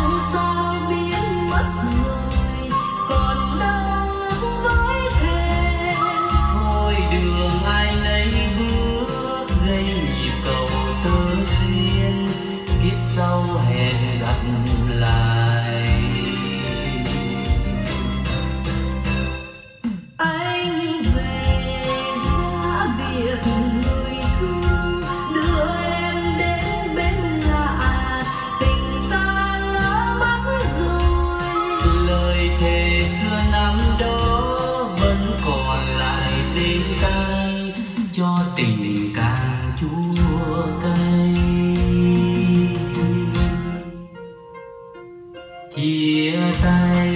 sao biến mất rồi, còn đâu với thề. Thôi đường ai nấy bước, gây nhịp cầu tơ duyên, kiếp sau hẹn gặp lại. Anh về ra biệt người thương, đưa em đến bên lạ, tình ta lỡ mất rồi. Lời thề xưa năm đó vẫn còn lại bên tai, cho tình càng chua cay. Chia tay